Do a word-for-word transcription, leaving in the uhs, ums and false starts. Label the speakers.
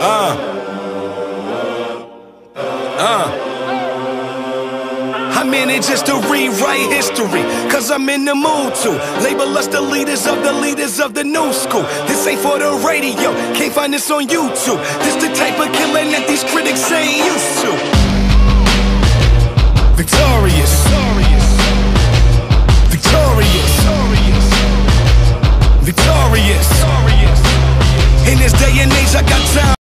Speaker 1: Uh. Uh. I'm in it just to rewrite history, cause I'm in the mood to label us the leaders of the leaders of the new school. This ain't for the radio, can't find this on YouTube. This the type of killing that these critics ain't used to. Victorious, victorious, victorious, victorious. In this day and age I got time.